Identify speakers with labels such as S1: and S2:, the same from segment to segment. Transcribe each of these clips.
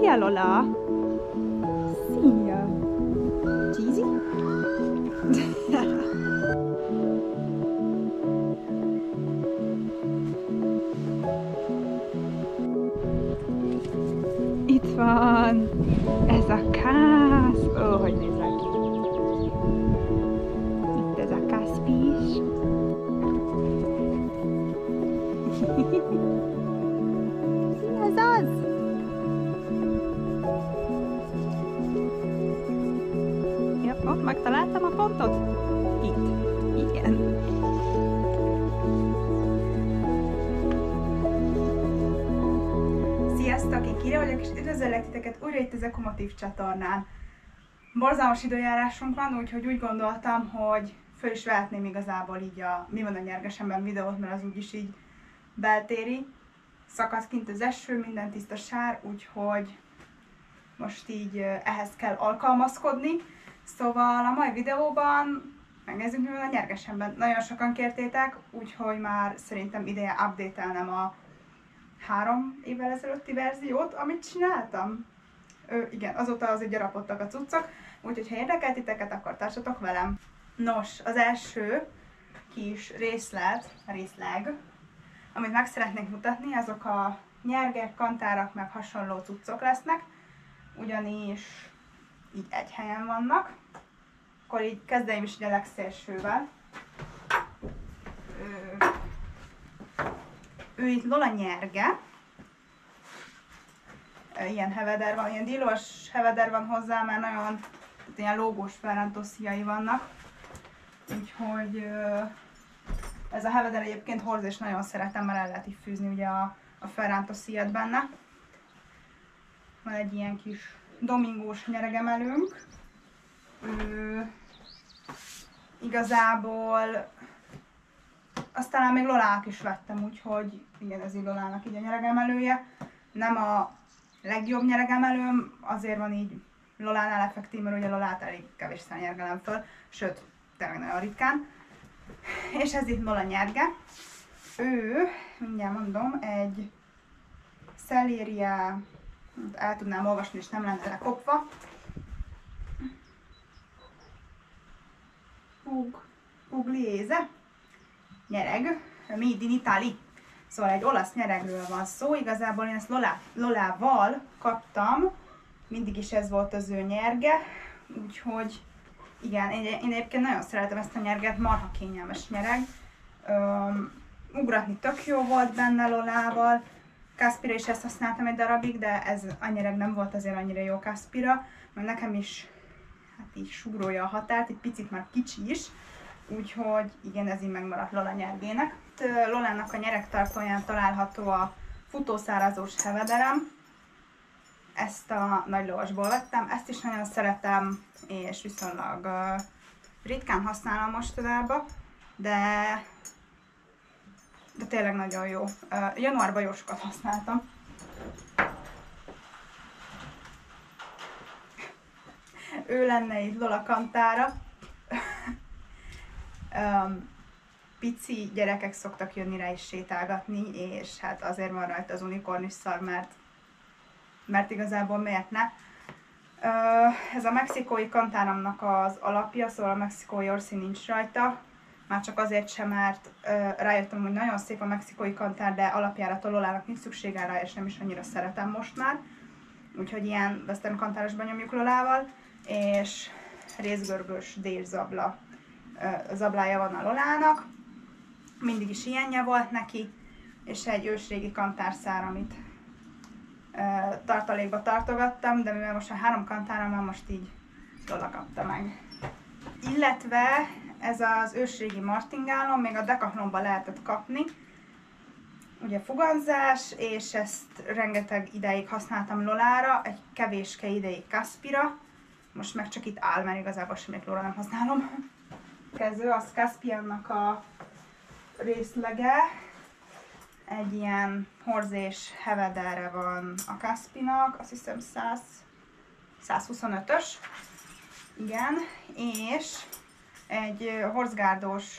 S1: Szia, Lola! Szia! Cheesy? Itt van! Ez a kász! Ó, hogy nézek ki! Itt ez a kászpi is. Ez az! Ja, ott megtaláltam a pontot? Itt. Igen. Sziasztok, én Kira vagyok, és üdvözöllek titeket újra itt az Ekomotív csatornán. Borzalmas időjárásunk van, úgyhogy úgy gondoltam, hogy föl is vehetném igazából így a Mi van a nyergesemben videót, mert az úgyis így beltéri. Szakadt kint az eső, minden tiszta sár, úgyhogy most így ehhez kell alkalmazkodni. Szóval a mai videóban megnézzük, mi van a nyergesemben. Nagyon sokan kértétek, úgyhogy már szerintem ideje update-elnem a 3 évvel ezelőtti verziót, amit csináltam. Igen, azóta azért gyarapodtak a cuccok, úgyhogy ha érdekel titeket, akkor tartsatok velem. Nos, az első kis részleg, amit meg szeretnék mutatni, azok a nyergek, kantárak, meg hasonló cuccok lesznek, ugyanis így egy helyen vannak. Akkor így kezdeném is a legszélsővel. Ő itt Lola nyerge. Ilyen heveder van, ilyen dílós heveder van hozzá, mert nagyon ilyen lógós felrántószíjai vannak. Úgyhogy ez a heveder egyébként horz, és nagyon szeretem, mert el lehet így fűzni ugye a felrántószíjat benne. Van egy ilyen kis domingós nyeregemelőnk. Igazából aztán még Lolának is vettem, úgyhogy igen, ez így Lolának így a nyeregemelője. Nem a legjobb nyeregemelőm, azért van így Lolánál effektív, mert ugye Lolát elég kevésszer nyergelem föl, sőt, tényleg nagyon ritkán. És ez itt Lola nyerge. Ő, mindjárt mondom, egy Celleria, el tudnám olvasni, és nem lenne lekopva. Pugliese nyereg, Made in Italy. Szóval egy olasz nyeregről van szó. Igazából én ezt Lolával kaptam, mindig is ez volt az ő nyerge, úgyhogy igen, én egyébként nagyon szeretem ezt a nyerget, marha kényelmes nyereg. Ugratni tök jó volt benne Lolával. Caspira is ezt használtam egy darabig, de ez a nyereg nem volt azért annyira jó Caspira, mert nekem is hát így sugrolja a határt, egy picit már kicsi is, úgyhogy igen, ez így megmaradt Lola nyergének. Lolának a nyeregtartóján található a futószárazós hevederem. Ezt a nagy lovasból vettem, ezt is nagyon szeretem, és viszonylag ritkán használom mostanában, de tényleg nagyon jó. Januárban jó sokat használtam. Ő lenne itt Lola kantára. Pici gyerekek szoktak jönni rá is sétálgatni, és hát azért van rajta az unikornis szar, mert igazából miért ne. Ez a mexikói kantáromnak az alapja, szóval a mexikói orszín nincs rajta. Már csak azért sem, mert rájöttem, hogy nagyon szép a mexikói kantár, de alapjára Lolának nincs szüksége rá, és nem is annyira szeretem most már. Úgyhogy ilyen western kantárosban nyomjuk Lolával, és részgörbös dérzabla zablája van a Lolának. Mindig is ilyenje volt neki, és egy ősrégi kantárszár, amit tartalékba tartogattam, de mivel most a 3 kantárom van, most így Lola kapta meg. Illetve ez az ősrégi martingálom, még a Decathlonban lehetett kapni. Ugye fuganzás, és ezt rengeteg ideig használtam Lolára, egy kevéske ideig Caspira. Most meg csak itt áll, mert igazából semmit Lola nem használom. Kezdő az Caspiannak a részlege. Egy ilyen horz és hevederre van a Caspinak, azt hiszem 125-ös. Igen, és egy horzgárdós,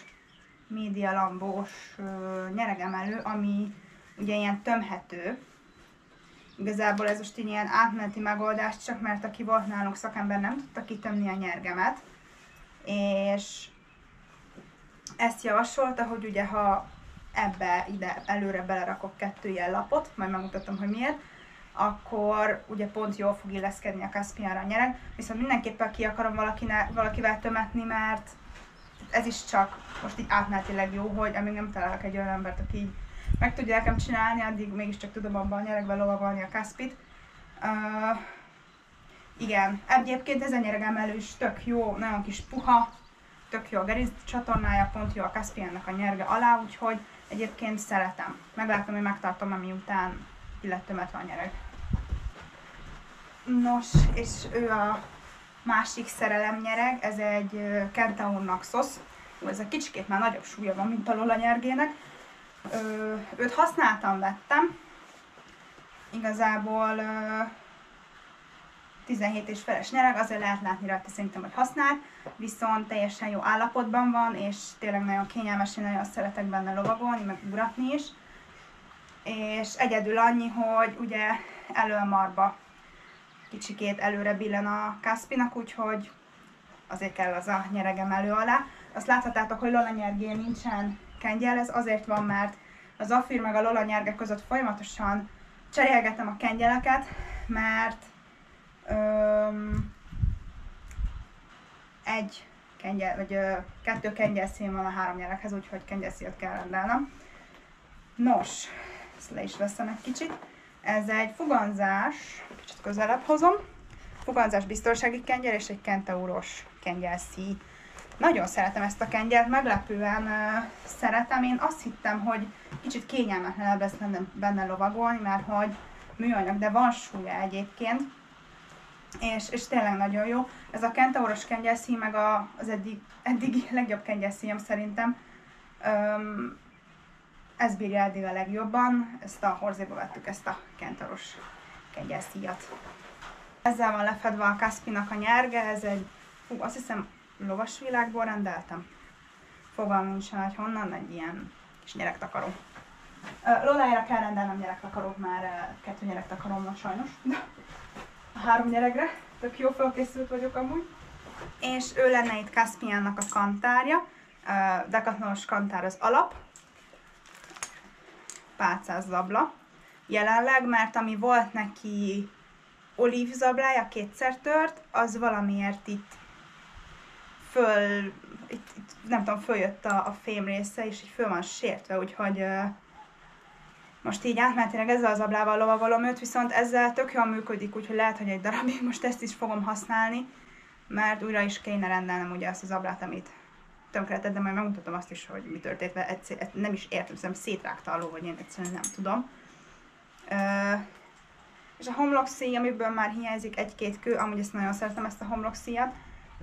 S1: médialambós nyeregemelő, ami ugye ilyen tömhető, Igazából ez most ilyen átmeneti megoldás, csak mert aki volt nálunk szakember nem tudta kitömni a nyergemet, és ezt javasolta, hogy ugye ha ide előre belerakok 2 ilyen lapot, majd megmutatom, hogy miért, akkor ugye pont jól fog illeszkedni a Caspianra a nyereg, viszont mindenképpen ki akarom valakivel tömetni, mert ez is csak most így átmenetileg jó, hogy amíg nem találok egy olyan embert, aki így meg tudja nekem csinálni, addig mégiscsak tudom abban a nyeregben lovagolni a Caspit. Igen, egyébként ez a nyeregemelő is tök jó, nagyon kis puha, tök jó a gerinc csatornája, pont jó a Caspiannak a nyerge alá, úgyhogy egyébként szeretem. Meglátom, hogy megtartom, miután ki lett tömetve a nyereg. Nos, és ő a másik szerelemnyereg, ez egy Kentaur Naxos. Ez egy kicsikét már nagyobb súlya van, mint a Lola nyergének. Őt használtam, vettem. Igazából 17,5-es nyereg, azért lehet látni rajta szerintem, hogy használt, viszont teljesen jó állapotban van, és tényleg nagyon kényelmes, én nagyon szeretek benne lovagolni, meg ugatni is. És egyedül annyi, hogy ugye előmarba kicsikét előre billen a Caspinak, úgyhogy azért kell az a nyeregem elő alá. Azt láthatátok, hogy Lola nyergén nincsen kengyel, ez azért van, mert az Zafir meg a Lola nyerge között folyamatosan cserélgetem a kengyeleket, mert egy kengyel, vagy 2 kengyelszín van a 3 nyereghez, úgyhogy kengyelszíjat kell rendelnem. Nos, ezt le is veszem egy kicsit. Ez egy fuganzás, kicsit közelebb hozom, fuganzás biztonsági kengyel és egy Kentauros kengyelszíj. Nagyon szeretem ezt a kengyelt, meglepően szeretem. Én azt hittem, hogy kicsit kényelmetlenebb lesz benne lovagolni, mert hogy műanyag, de van súlya egyébként. És tényleg nagyon jó. Ez a Kentauros kengyelszíj, meg az eddigi legjobb kengyelszíjem szerintem. Ez bírja eddig a legjobban. Ezt a Horzéba vettük, ezt a Kentauros kengyelszíjat. Ezzel van lefedve a Caspinak a nyerge, ez egy, azt hiszem lovasvilágból rendeltem. Fogalmam nincsen, hogy honnan, egy ilyen kis nyeregtakaró. Lolára kell rendelnem nyeregtakarót, már 2 nyeregtakarom van sajnos. A 3 nyeregre, tök jó felkészült vagyok amúgy. És ő lenne itt Caspiannak a kantárja, Decathlonos kantár az alap, pálcás zabla. Jelenleg, mert ami volt neki olív zablája, 2-szer tört, az valamiért itt nem tudom, följött a fém része, és így föl van sértve, úgyhogy most így átmenetileg ezzel az zablával lovagolom őt, viszont ezzel tök jól működik, úgyhogy lehet, hogy egy darabig most ezt is fogom használni, mert újra is kéne rendelnem ugye azt a zablát, amit tönkretett, de majd megmutatom azt is, hogy mi történt vele, nem is értem, szerintem szétrágta a ló, vagy én egyszerűen nem tudom. És a homlokszíj, amiből már hiányzik 1-2 kő, amúgy ezt nagyon szeretem, ezt a homlokszíjat.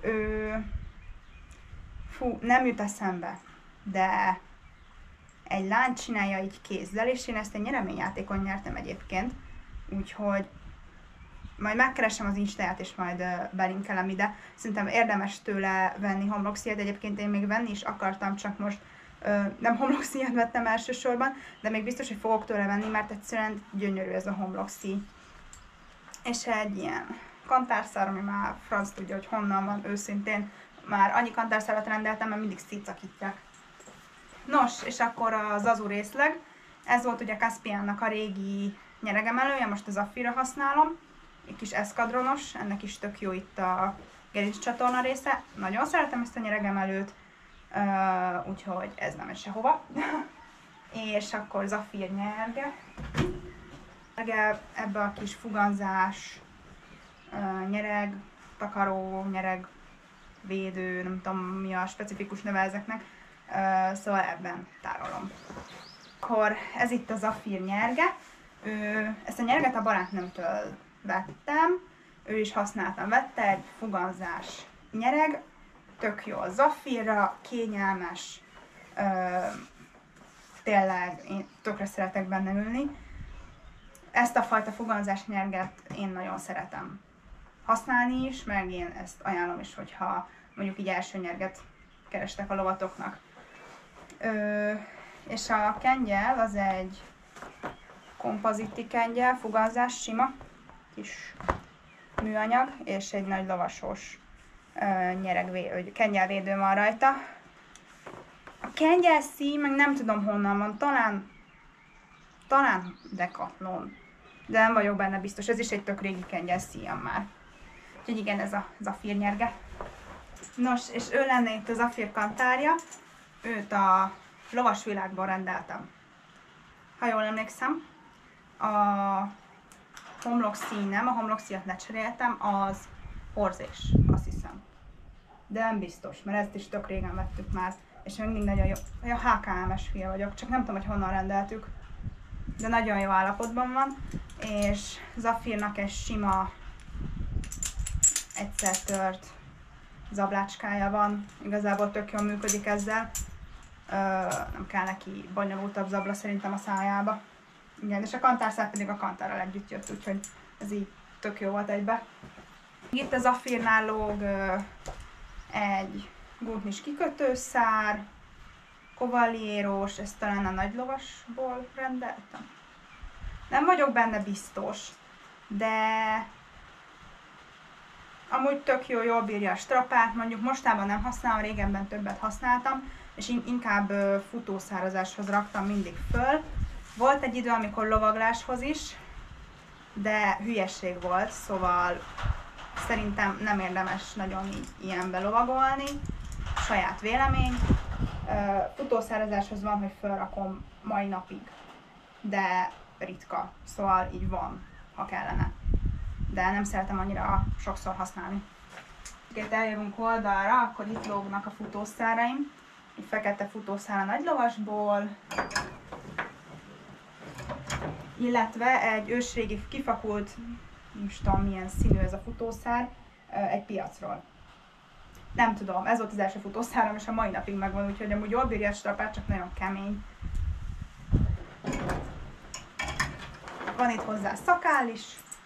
S1: Nem jut eszembe, de egy lány csinálja így kézzel, és én ezt egy nyereményjátékon nyertem egyébként, úgyhogy majd megkeresem az Instáját, és majd belinkelem ide. Szerintem érdemes tőle venni homlokszíjat, egyébként én még venni is akartam, csak most nem homlokszíjat vettem elsősorban, de még biztos, hogy fogok tőle venni, mert egyszerűen gyönyörű ez a homlokszíj. És egy ilyen kantárszár, ami már franc tudja, hogy honnan van, őszintén. Már annyi kantárszárat rendeltem, mert mindig szétszakítják. Nos, és akkor az Zazu részleg. Ez volt ugye Caspiannak a régi nyeregemelője, most az Zafirra használom. Egy kis eszkadronos, ennek is tök jó itt a gerinc csatorna része. Nagyon szeretem ezt a nyeregemelőt, úgyhogy ez nem megy sehova. És akkor Zafir nyerge. Ebbe a kis fuganzás, nyereg, takaró, nyereg, védő, nem tudom mi a specifikus neve ezeknek, szóval ebben tárolom. Akkor ez itt a Zafir nyerge. Ezt a nyerget a barátnőmtől vettem, ő is használtam, vette egy fuganzás nyereg, tök jó a Zafirra, kényelmes, tényleg én tökre szeretek benne ülni. Ezt a fajta fuganzás nyerget én nagyon szeretem használni is, meg én ezt ajánlom is, hogyha mondjuk így első nyerget kerestek a lovatoknak. És a kengyel az egy kompoziti kengyel, fugazzás, sima, kis műanyag, és egy nagy lavasos kengyelvédő van rajta. A kengyel szín, meg nem tudom honnan van, talán Decathlon, de nem vagyok benne biztos, ez is egy tök régi kengyel szíjam már. Úgyhogy igen, ez a Zafir nyerge. Nos, és ő lenne itt a Zafir kantárja, őt a lovasvilágban rendeltem. Ha jól emlékszem, a homlokszínem, a homlokszíjat lecseréltem, az orzés, azt hiszem. De nem biztos, mert ezt is tök régen vettük már, és mindig nagyon jó. A HKM-es fia vagyok, csak nem tudom, hogy honnan rendeltük. De nagyon jó állapotban van, és Zafirnak egy sima, egyszer tört zablácskája van, igazából tök jól működik ezzel. Nem kell neki bonyolultabb zabla szerintem a szájába. Igen, és a kantárszál pedig a kantárral együtt jött, úgyhogy ez így tök jó volt egybe. Itt a Zafirnál lóg egy gútnis kikötőszár, kovalierós, ezt talán a nagy lovasból rendeltem. Nem vagyok benne biztos, de amúgy tök jó, jól bírja a strapát, mondjuk mostában nem használom, régenben többet használtam, és inkább futószárazáshoz raktam mindig föl. Volt egy idő, amikor lovagláshoz is, de hülyeség volt, szóval szerintem nem érdemes nagyon így ilyenbe lovagolni, saját vélemény. Futószárazáshoz van, hogy felrakom mai napig, de ritka, szóval így van, ha kellene. De nem szeretem annyira sokszor használni. Itt eljövünk oldalra, akkor itt lógnak a futószáraim. Egy fekete futószár a nagy lovasból, illetve egy ősrégi kifakult, nem tudom milyen színű ez a futószár, egy piacról. Nem tudom, ez volt az első futószáram, és a mai napig megvan, úgyhogy amúgy jól bírja a strapát, csak nagyon kemény. Van itt hozzá szakál is.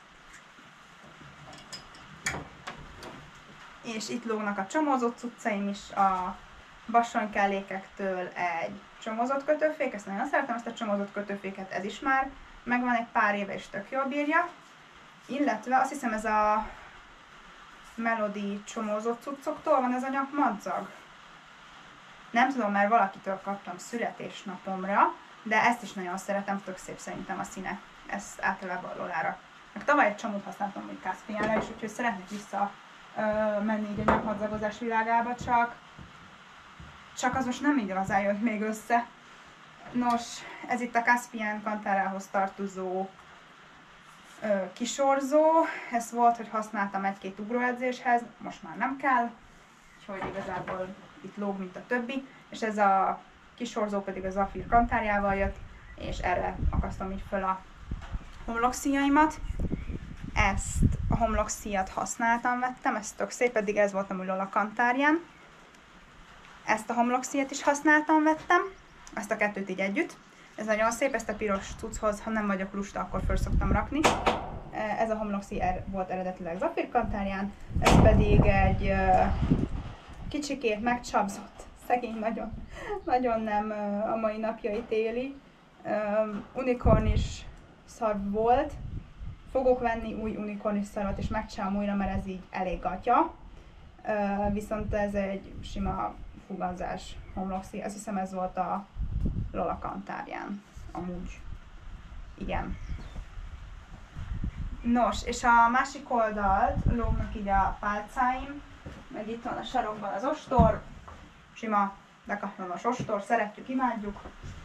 S1: És itt lógnak a csomózott cuccaim is, a basonykellékektől egy csomózott kötőfék, ezt nagyon szeretem, ezt a csomózott kötőféket, ez is már megvan egy pár éve, és tök jól bírja. Illetve azt hiszem ez a Melody csomózott cuccoktól van ez a nyakmadzag. Nem tudom, mert valakitől kaptam születésnapomra, de ezt is nagyon szeretem, tök szép szerintem a színe. Ezt általában a Lolára. Meg tavaly egy csomót használtam úgy Caspianra is, úgyhogy szeretnék vissza menni így a nyakmadzagozás világába, csak az most nem igazán jött még össze. Nos, ez itt a Caspian kantárához tartozó kisorzó. Ez volt, hogy használtam egy-két ugróedzéshez, most már nem kell, úgyhogy igazából itt lóg, mint a többi. És ez a kisorzó pedig a Zafir kantárjával jött, és erre akasztom így föl a homlokszíjaimat. Ezt a homlokszíjat használtam, vettem, ez tök szép, pedig ez volt amúgy Lola kantárján. Ezt a homlokszíjat is használtam, vettem, ezt a kettőt így együtt. Ez nagyon szép, ezt a piros cucchoz, ha nem vagyok lusta, akkor föl szoktam rakni. Ez a homlokszíj volt eredetileg Zafir kantárján, ez pedig egy kicsikét megcsapzott, szegény nagyon nem a mai napjait éli. Unikornis szarv volt. Fogok venni új unikornis szarvat és megcsinálom újra, mert ez így elég gatya. Viszont ez egy sima fugazzás homlokszíj. Azt hiszem ez volt a Lola kantárján. Amúgy. Igen. Nos, és a másik oldalt lógnak így a pálcáim, meg itt van a sarokban az ostor, sima Decathlonos ostor, szeretjük, imádjuk.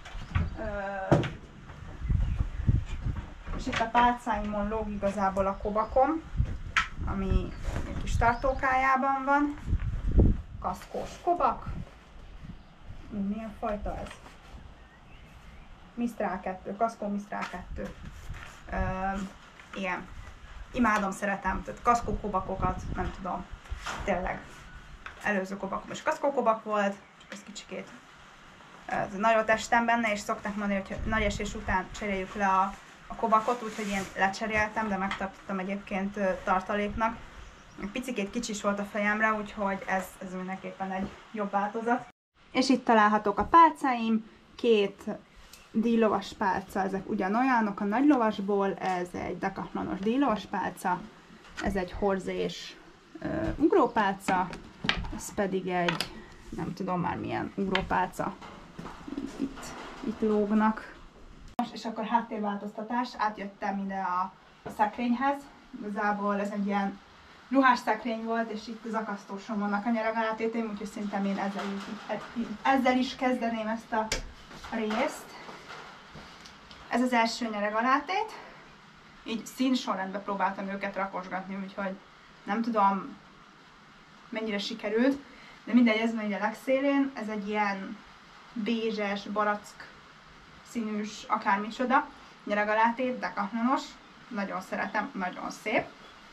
S1: És itt a pálcáimon lóg igazából a kobakom, ami egy kis tartókájában van. Kaszkós kobak. Milyen fajta ez? Mistral 2, kaszkó Mistral 2. Igen. Imádom, szeretem, tehát kaszkó kobakokat, nem tudom, tényleg. Előző kobakom is kaszkó kobak volt, csak ez kicsikét nagyot estem benne, és szokták mondani, hogy nagy esés után cseréljük le a kobakot, úgyhogy én lecseréltem, de megtartottam egyébként tartaléknak. Picikét kicsis volt a fejemre, úgyhogy ez mindenképpen egy jobb változat. És itt találhatók a pálcáim, két díjlovas pálca, ezek ugyanolyanok a nagy lovasból, ez egy Decathlon-os díjlovas pálca, ez egy horzés ugrópálca, ez pedig egy, nem tudom már milyen ugrópálca, itt lógnak. És akkor háttérváltoztatás, átjöttem ide a szekrényhez, igazából ez egy ilyen ruhás szekrény volt, és itt az akasztóson vannak a nyeragalátéteim, úgyhogy szerintem én ezzel is kezdeném ezt a részt. Ez az első nyeragalátét, így színsorrendben próbáltam őket rakosgatni, úgyhogy nem tudom mennyire sikerült, de mindegy, ez van így a legszélén, ez egy ilyen bézses, barack színűs, akármicsoda nyeragalátét, Decathlonos, nagyon szeretem, nagyon szép.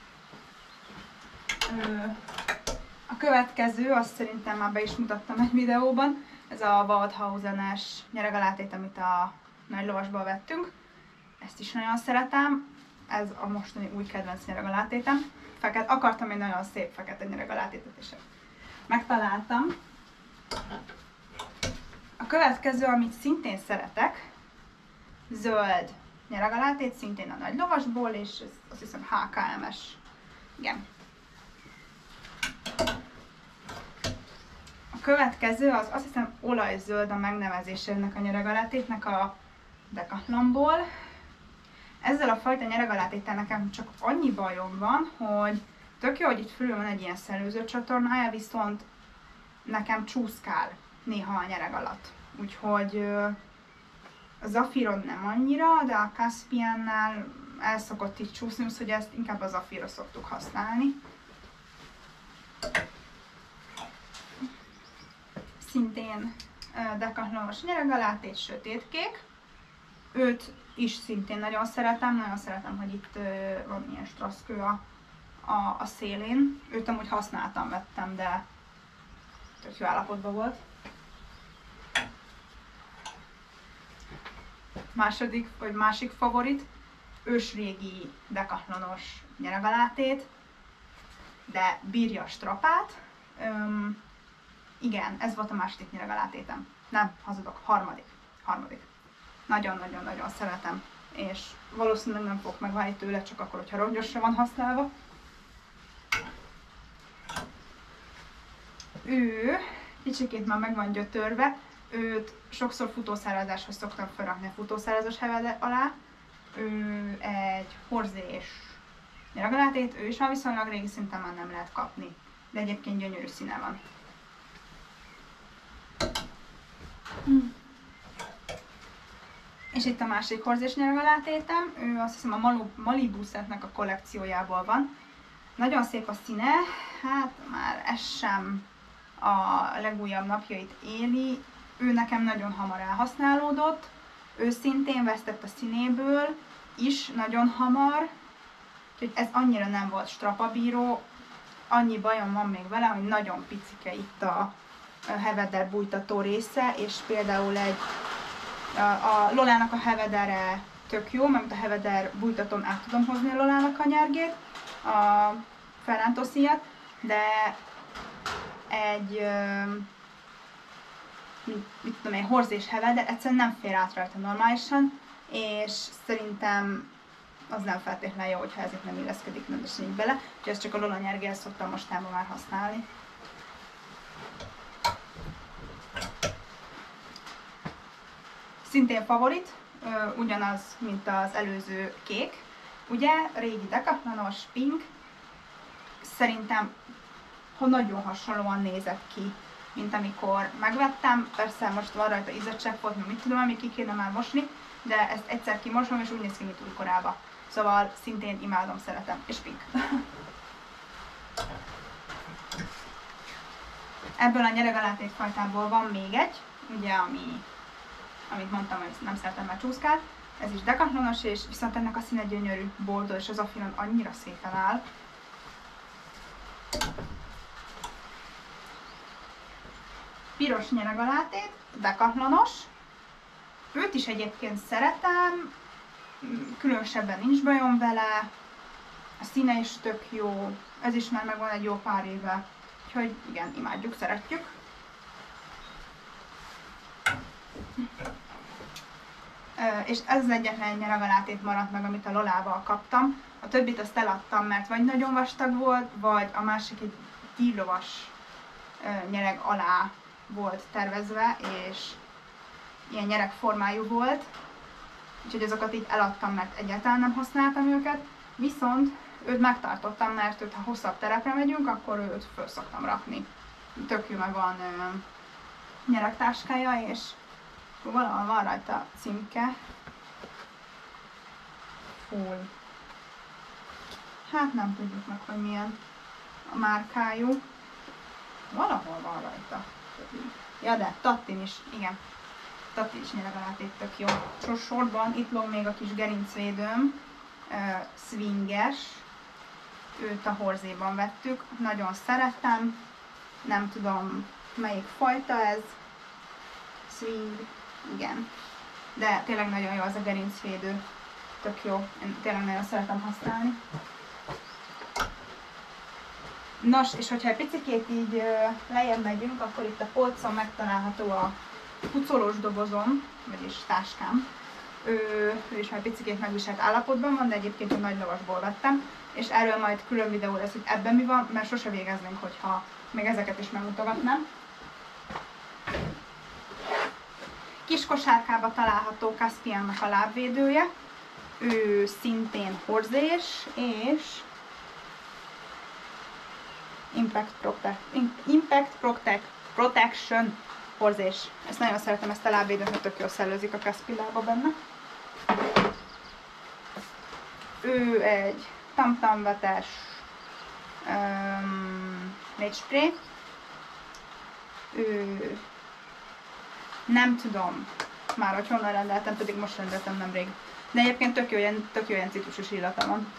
S1: A következő, azt szerintem már be is mutattam egy videóban, ez a Waldhausen-es nyeragalátét, amit a nagy lovasból vettünk. Ezt is nagyon szeretem, ez a mostani új kedvenc nyeragalátétem. Akartam egy nagyon szép fekete nyeragalátétet, és megtaláltam. A következő, amit szintén szeretek, zöld nyeragalátét, szintén a nagy lovasból, és ez azt hiszem HKMS. Igen. A következő az azt hiszem olajzöld a megnevezése ennek a nyeragalátétnek a Decathlonból. Ezzel a fajta nyeragalátéttel nekem csak annyi bajom van, hogy tök jó, hogy itt fölül van egy ilyen szellőző csatornája, viszont nekem csúszkál néha a nyereg alatt. Úgyhogy a Zafiron nem annyira, de a Caspiannál el szokott így csúszni, úgyhogy ezt inkább a Zafirra szoktuk használni. Szintén Decathlonos nyeragalátét, sötétkék. Őt is szintén nagyon szeretem, hogy itt van ilyen strasszkő a szélén. Őt amúgy használtam, vettem, de tök jó állapotban volt. Másik favorit, ősrégi Decathlonos nyeragalátét, de bírja a strapát. Igen, ez volt a második nyeragalátétem. Nem, hazudok, harmadik. Nagyon-nagyon-nagyon szeretem, és valószínűleg nem fogok megválni tőle, csak akkor, hogyha rongyosra van használva. Ő kicsikét már meg van gyötörve, őt sokszor futószárazáshoz szoktam felrakni a futószárazós hevede alá. Ő egy horzés nyeragalátét, ő is már viszonylag régi, szinten már nem lehet kapni, de egyébként gyönyörű színe van. És itt a másik horzés nyeragalátétem, ő azt hiszem a Malibu Setnek a kollekciójából van. Nagyon szép a színe, hát már ez sem a legújabb napjait éli. Ő nekem nagyon hamar elhasználódott, ő szintén vesztett a színéből is nagyon hamar, úgyhogy ez annyira nem volt strapabíró. Annyi bajom van még vele, hogy nagyon picike itt a heveder bújtató része, és például a Lolának a hevedere tök jó, mert a heveder bújtatón át tudom hozni a Lolának a nyergét, a felrántó szíjat, de egy mit tudom én, horzés heveder egyszerűen nem fér át rajta normálisan, és szerintem az nem feltétlenül jó, hogyha ezért nem illeszkedik rendesen így bele, úgyhogy ezt csak a Lola nyergéhez szoktam mostában már használni. Szintén favorit, ugyanaz, mint az előző kék. Ugye, régi Decathlonos, pink. Szerintem nagyon hasonlóan nézett ki, mint amikor megvettem. Persze most van rajta izzadság volt, mit tudom, amit ki kéne már mosni, de ezt egyszer kimosom, és úgy néz ki, mint új korába. Szóval szintén imádom, szeretem, és pink. Ebből a nyeragaláték fajtából van még egy, ugye, amit mondtam, hogy nem szeretem, mert csúszkál. Ez is Decathlonos, és viszont ennek a színe gyönyörű, bordó, és az Zafiron annyira szépen áll. Piros nyeragalátét, Decathlonos. Őt is egyébként szeretem, különösebben nincs bajom vele. A színe is tök jó, ez is már megvan egy jó pár éve. Úgyhogy igen, imádjuk, szeretjük. és ez az egyetlen egy nyeragalátét maradt meg, amit a Lolával kaptam. A többit azt eladtam, mert vagy nagyon vastag volt, vagy a másik egy díjlovas nyereg alá volt tervezve, és ilyen nyereg formájú volt. Úgyhogy azokat így eladtam, mert egyáltalán nem használtam őket. Viszont őt megtartottam, mert őt, ha hosszabb terepre megyünk, akkor őt föl szoktam rakni. Tök jó, meg van nyeregtáskája, és valahol van rajta címke. Full. Hát nem tudjuk meg, hogy milyen a márkájú. Valahol van rajta. Ja, de Tattin is, igen. Tattin is nyeragalátét tök jó. Sorban itt lóg még a kis gerincvédőm, swinges. Őt a Horzéban vettük. Nagyon szeretem. Nem tudom melyik fajta ez. Swing, igen. De tényleg nagyon jó az a gerincvédő. Tök jó. Én tényleg nagyon szeretem használni. Nos, és hogyha egy picikét így lejjebb megyünk, akkor itt a polcon megtalálható a pucolós dobozom, vagyis táskám. Ő is már picikét megviselt állapotban van, de egyébként a nagy lovasból vettem. És erről majd külön videó lesz, hogy ebben mi van, mert sose végeznénk, hogyha még ezeket is megmutogatnám. Kis kosárkába található Caspiannak a lábvédője. Ő szintén horzés, és Impact Protection horzés. Ezt nagyon szeretem, ezt a lábvédőt, mert tök jól szellőzik a Caspilába benne. Ő egy tamtamvetes légyspray. Ő nem tudom már, hogy honnan rendeltem, pedig most rendeltem nemrég. De egyébként tök jó ilyen citrusos illata van.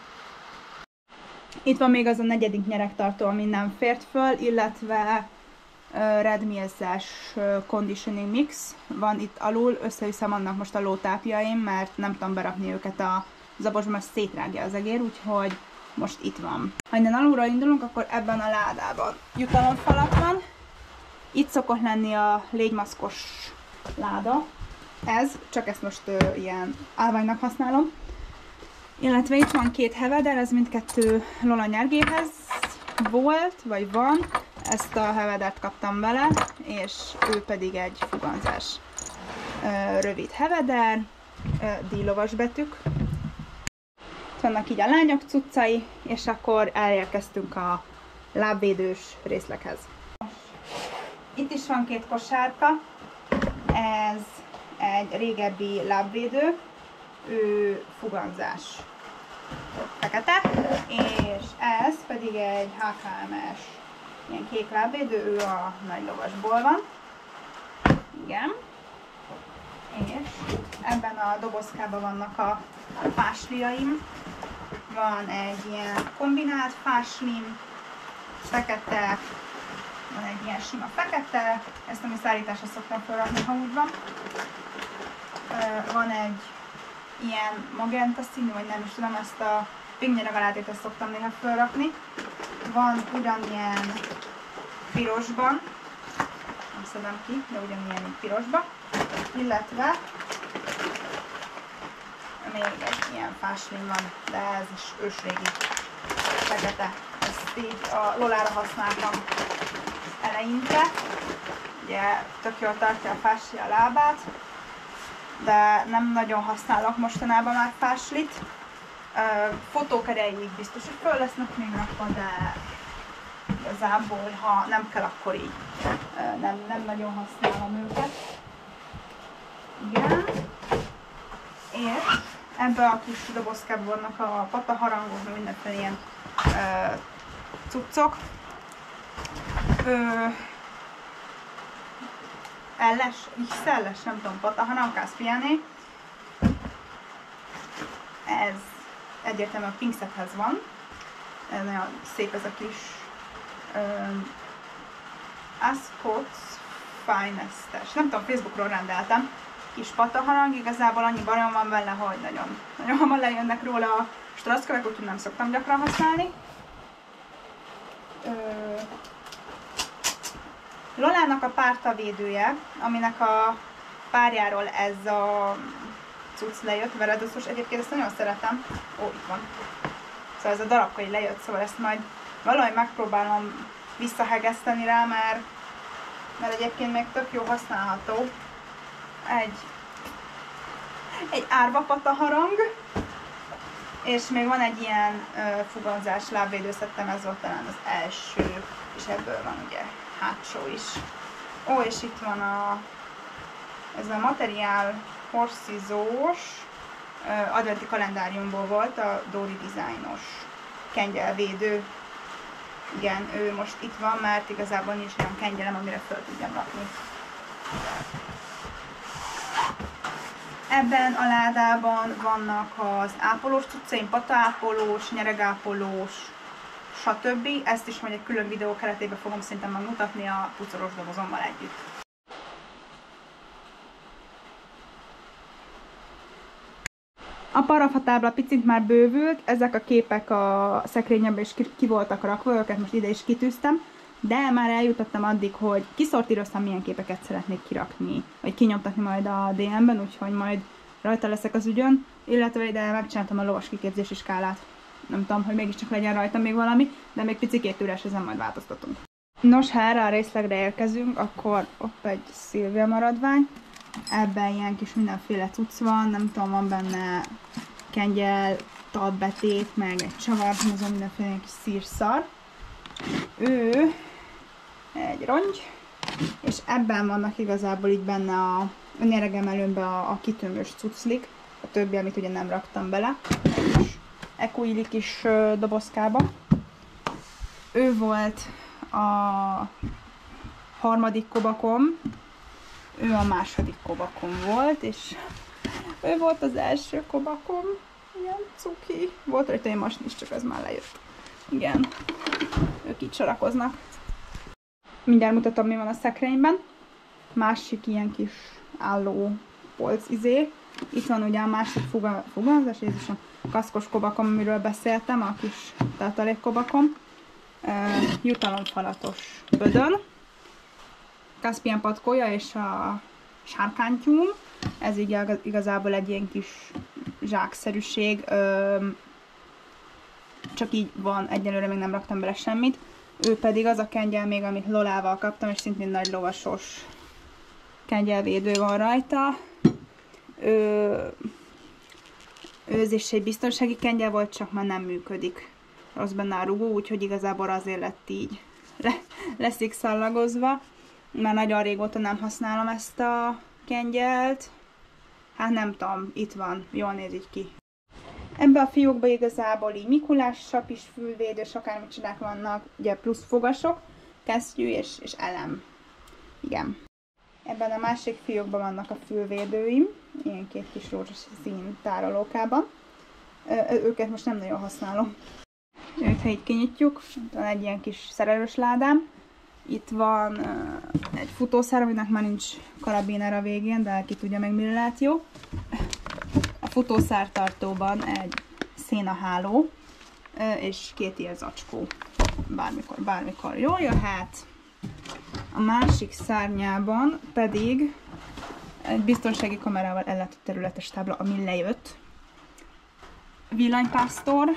S1: Itt van még az a negyedik nyeregtartó, ami nem fért föl, illetve Red Mills-es conditioning mix van itt alul. Összeviszem annak most a lótápjaim, mert nem tudom berakni őket a zabosba, mert szétrágja az egér, úgyhogy most itt van. Ha innen alulról indulunk, akkor ebben a ládában jutalomfalat van. Itt szokott lenni a légymaszkos láda. Ez, csak ezt most ilyen állványnak használom. Illetve itt van két heveder, ez mindkettő Lola nyergéhez volt, vagy van. Ezt a hevedert kaptam vele, és ő pedig egy fuganzás. Rövid heveder, díjlovas betűk. Itt vannak így a lányok cuccai, és akkor elérkeztünk a lábvédős részleghez. Itt is van két kosárka, ez egy régebbi lábvédő, ő fuganzás fekete, és ez pedig egy HKMS ilyen kék lábvédő, ő a nagy lovasból van. Igen. És ebben a dobozkában vannak a fásliaim. Van egy ilyen kombinált fáslim, fekete, van egy ilyen sima fekete, ezt ami szállításra szoktam felrakni, ha úgy van. Van egy ilyen magenta színű, vagy nem is tudom, ezt a pingnyeregalátét ezt szoktam néha felrakni. Van ugyanilyen pirosban, nem szedem ki, de ugyanilyen pirosban, illetve még egy ilyen fáslim van, de ez is ősrégi fekete. Ezt így a Lolára használtam eleinte. Ugye tök jól tartja a fásli a lábát, de nem nagyon használok mostanában már fáslit. Fotók erejéig biztos, hogy föl lesznek még rakva, de igazából, ha nem kell, akkor így nem nagyon használom őket. Igen. És ebben a kis dobozkában vannak a pataharangok, mindenféle ilyen cuccok. XL-es, nem tudom, pataharang, Caspiané. Ez egyértelműen a Pinksethez van. Ez nagyon szép ez a kis Ascot's Finest-es. Nem tudom, Facebookról rendeltem. Kis pataharang, igazából annyi bajom van vele, hogy nagyon hamar lejönnek róla a strasszkövek, úgyhogy nem szoktam gyakran használni. Lolának a pártavédője, aminek a párjáról ez a cucc lejött, veredoszos. Egyébként ezt nagyon szeretem. Ó, itt van. Szóval ez a darabka így lejött, szóval ezt majd valahogy megpróbálom visszahegeszteni rá, mert egyébként még tök jó használható. Egy árvapata harang, és még van egy ilyen fuganzás lábvédőszettem, ez volt talán az első, és ebből van ugye hátsó is. Ó, és itt van ez a materiál hosszizós, adventi kalendáriumból volt, a Dóri dizájnos kengyelvédő. Igen, ő most itt van, mert igazából nincs olyan kengyelem, amire föl tudjam rakni. Ebben a ládában vannak az ápolós cuccaim, pataápolós, nyeregápolós, stb. Ezt is majd egy külön videó keretében fogom szerintem megmutatni a pucolós dobozommal együtt. A parafatábla picit már bővült, ezek a képek a szekrényembe is ki voltak rakva, őket most ide is kitűztem, de már eljutottam addig, hogy kiszortíroztam, milyen képeket szeretnék kirakni, vagy kinyomtatni majd a DM-ben, úgyhogy majd rajta leszek az ügyön, illetve ide megcsináltam a lovas kiképzési skálát. Nem tudom, hogy mégiscsak legyen rajta még valami, de még picikét üres, ezen majd változtatunk. Nos, ha erre a részlegre érkezünk, akkor ott egy Szilvia maradvány. Ebben ilyen kis mindenféle cucc van, nem tudom, van benne kengyel, talpbetét, meg egy csavar, azon mindenféle kis szírszar. Ő egy rongy, és ebben vannak igazából így benne a nyeregemelőmben a kitömős cucclik, a többi, amit ugye nem raktam bele, és ekuili kis dobozkába. Ő volt a harmadik kobakom, ő a második kobakom volt, és ő volt az első kobakom, ilyen cuki. Volt rajta egy masni is, csak az már lejött. Igen, ők így sorakoznak. Mindjárt mutatom, mi van a szekrényben. Másik ilyen kis álló polc izé. Itt van ugye a másik fuganzás, ez is a kaszkos kobakom, amiről beszéltem, a kis tartalékkobakom. Jutalomfalatos bödön. Caspian patkója és a sárkánytyúm. Ez igazából egy ilyen kis zsákszerűség. Csak így van, egyelőre még nem raktam bele semmit. Ő pedig az a kengyel még, amit Lolával kaptam, és szintén nagy lovasos kengyelvédő van rajta. Ez is egy biztonsági kengyel volt, csak már nem működik. Rossz benne a rugó, úgyhogy igazából azért lett így leszikszallagozva. Már nagyon régóta nem használom ezt a kengyelt. Hát nem tudom, itt van, jól néz így ki. Ebbe a fiókba igazából így Mikulás sap is, fülvédős, akármicsodák vannak, ugye plusz fogasok, kesztyű és elem. Igen. Ebben a másik fiókban vannak a fülvédőim, ilyen két kis rózsaszín tárolókában. Őket most nem nagyon használom. Őt, ha így kinyitjuk, van egy ilyen kis szerelős ládám. Itt van egy futószár, aminek már nincs karabiner a végén, de ki tudja meg, mire lehet jó. A futószártartóban egy szénaháló, és két ilyen zacskó. Bármikor jól jöhet. A másik szárnyában pedig egy biztonsági kamerával ellátott területes tábla, ami lejött. Villanypásztor,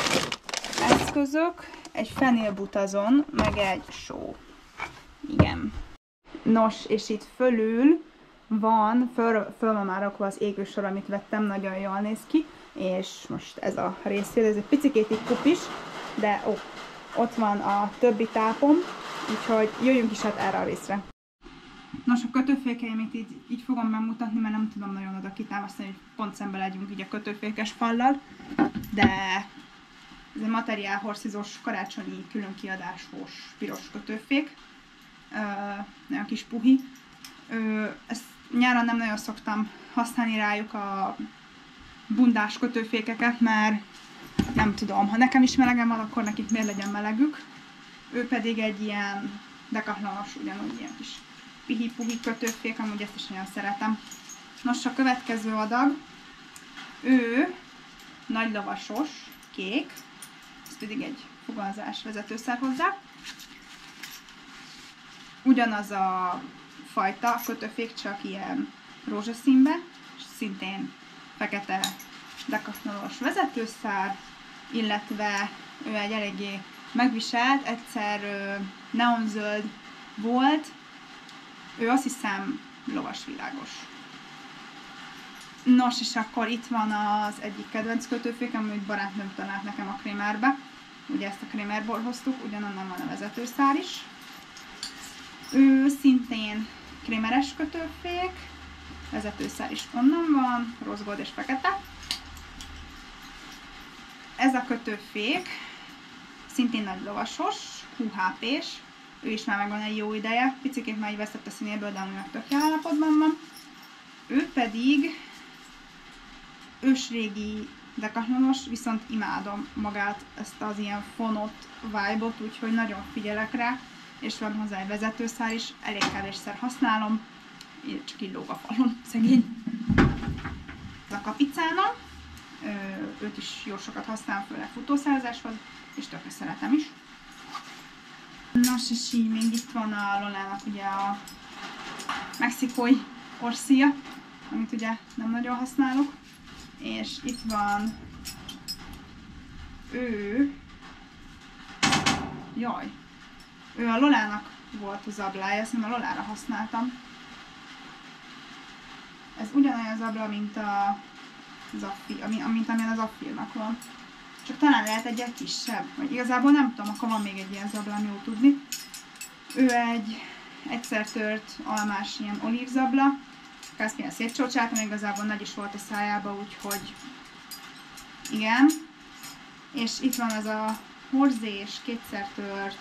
S1: eszközök, egy fenélbutazon, meg egy só. Igen. Nos, és itt fölül van, föl van már rakva az égősor, amit vettem, nagyon jól néz ki, és most ez a részfél, ez egy picikét így kupis, de ott van a többi tápom, úgyhogy jöjjünk is hát erre a részre. Nos, a kötőfékeimit így fogom megmutatni, mert nem tudom nagyon oda kitámasztani, hogy pont szembe legyünk így a kötőfékes fallal, de ez egy materiál hosszizós, karácsonyi különkiadásos piros kötőfék, nagyon kis puhi. Ezt nyáron nem nagyon szoktam használni rájuk a bundás kötőfékeket, mert nem tudom, ha nekem is melegem van, akkor nekik miért legyen melegük. Ő pedig egy ilyen dekathlanos, ugyanúgy ilyen kis pihi-puhi kötőfék, amúgy ezt is nagyon szeretem. Nos, a következő adag, ő nagy lavasos, kék, ez pedig egy fogalzás vezetőszer hozzá. Ugyanaz a fajta kötőfék, csak ilyen rózsaszínbe, és szintén fekete dekathlons vezetőszár, illetve ő egy eléggé megviselt, egyszer neonzöld volt, ő azt hiszem lovasvilágos. Nos, és akkor itt van az egyik kedvenc kötőfék, amit barátnőm talált nekem a Krémerbe. Ugye ezt a Krémerból hoztuk, ugyanonnan van a vezetőszár is. Ő szintén krémeres kötőfék, vezetőszár is onnan van, rozgold és fekete. Ez a kötőfék szintén nagy lovasos, HP-s, ő is már megvan egy jó ideje, picikét már így vesztett a színéből, de amúgy meg tök jó állapotban van. Ő pedig ősrégi dekathlonos, viszont imádom magát, ezt az ilyen fonott vibe-ot, úgyhogy nagyon figyelek rá, és van hozzá egy vezetőszár is, elég kevésszer használom, csak így lóg a falon, szegény. Ez a Capicana, őt is jó sokat használom, főleg futószározáshoz, és tökre szeretem is. Nos, és így még itt van a Lolának ugye a mexikói orszia, amit ugye nem nagyon használok. És itt van ő a Lolának volt a zablája, azt hiszem a Lolára használtam. Ez ugyanolyan zabla, mint amilyen az Affilnak van. Csak talán lehet egy kisebb, vagy igazából nem tudom, akkor van még egy ilyen zabla, jó tudni. Ő egy egyszer tört almás ilyen olívzabla. Caspian szétcsócsáltam, igazából nagy is volt a szájába, úgyhogy igen. És itt van az a horzés, kétszer tört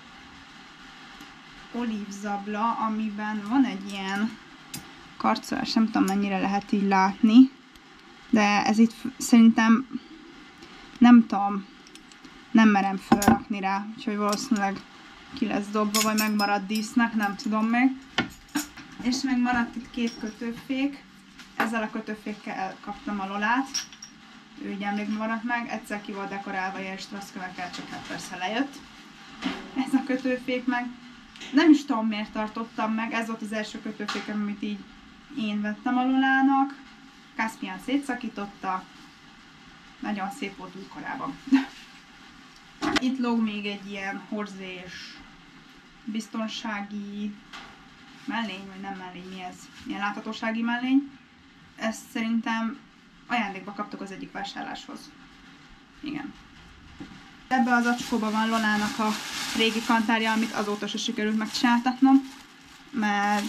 S1: olívzabla, amiben van egy ilyen karcolás, nem tudom mennyire lehet így látni, de ez itt szerintem nem tudom, nem merem felrakni rá, úgyhogy valószínűleg ki lesz dobva, vagy megmarad dísznek, nem tudom még. És meg maradt itt két kötőfék, ezzel a kötőfékkel kaptam a Lolát, ő így emlékben maradt meg, egyszer ki volt dekorálva ilyen strasszkövekkel, csak hát persze lejött. Ez a kötőfék meg, nem is tudom miért tartottam meg, ez volt az első kötőfékem, amit így én vettem a Lolának. Caspian szétszakította, nagyon szép volt újkorában. Itt lóg még egy ilyen horzés, biztonsági mellény, vagy nem mellény, mi ez? Ilyen láthatósági mellény. Ezt szerintem ajándékba kaptuk az egyik vásárláshoz. Igen. Ebbe az acskóban van Lolának a régi kantárja, amit azóta se sikerült megcsináltatnom, mert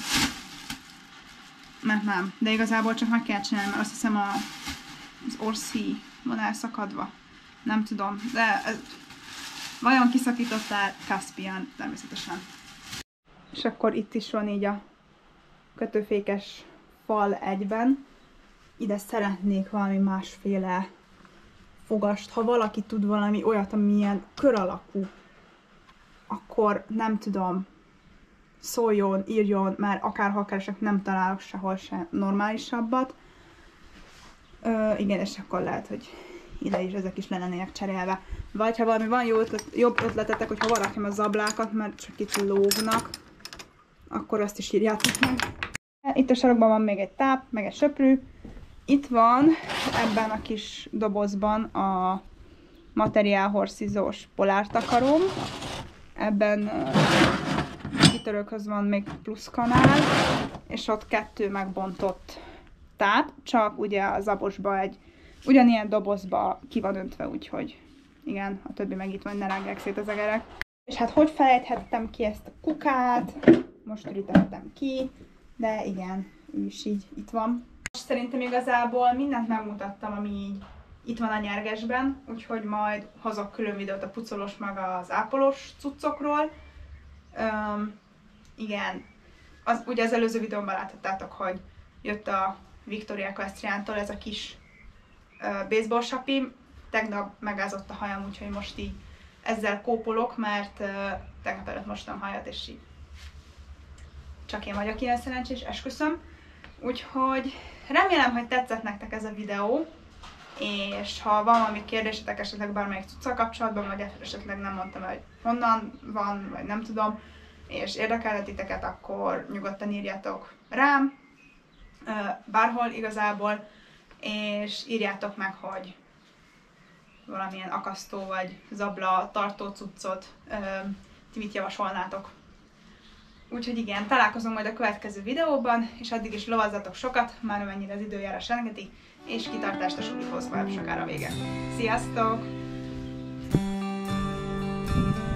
S1: nem. De igazából csak meg kell csinálni, mert azt hiszem az orszí van elszakadva. Nem tudom, de vajon kiszakítottál? Caspian, természetesen. És akkor itt is van így a kötőfékes fal egyben. Ide szeretnék valami másféle fogast. Ha valaki tud valami olyat, ami ilyen kör alakú, akkor nem tudom, szóljon, írjon, mert akárhol keresek, nem találok sehol se normálisabbat. Igen, és akkor lehet, hogy ide is ezek is lennének cserélve. Vagy ha valami van jobb ötletetek, hogyha valakim a zablákat, mert csak itt lógnak, akkor azt is írjátok meg. Itt a sarokban van még egy táp, meg egy söprű. Itt van ebben a kis dobozban a Material Horsizós polártakaróm. Ebben kitörőkhöz van még plusz kanál, és ott 2 megbontott táp, csak ugye a zabosba egy ugyanilyen dobozba ki van öntve, úgyhogy igen, a többi meg itt van, ne rágják szét az egerek. És hát hogy felejthettem ki ezt a kukát, most ürítettem ki, de igen, ő is így itt van. Szerintem igazából mindent megmutattam, ami így itt van a nyergesben, úgyhogy majd hozok külön videót a pucolós meg az ápolós cuccokról. Igen, ugye az előző videóban láthattátok, hogy jött a Victoria Equestriantól ez a kis baseball sapim. Tegnap megázott a hajam, úgyhogy most így ezzel kópolok, mert tegnap előtt mostam hajat, és így csak én vagyok ilyen szerencsés, esküszöm. Úgyhogy remélem, hogy tetszett nektek ez a videó, és ha van valami kérdésetek esetleg bármelyik cuccal kapcsolatban, vagy esetleg nem mondtam el, hogy honnan van, vagy nem tudom, és érdekelne titeket, akkor nyugodtan írjátok rám. bárhol igazából, és írjátok meg, hogy valamilyen akasztó vagy zabla tartó cuccot ti mit javasolnátok. Úgyhogy igen, találkozunk majd a következő videóban, és addig is lovazzatok sokat, már amennyire az időjárás engedi, és kitartást a sulihoz, sokára vége. Sziasztok!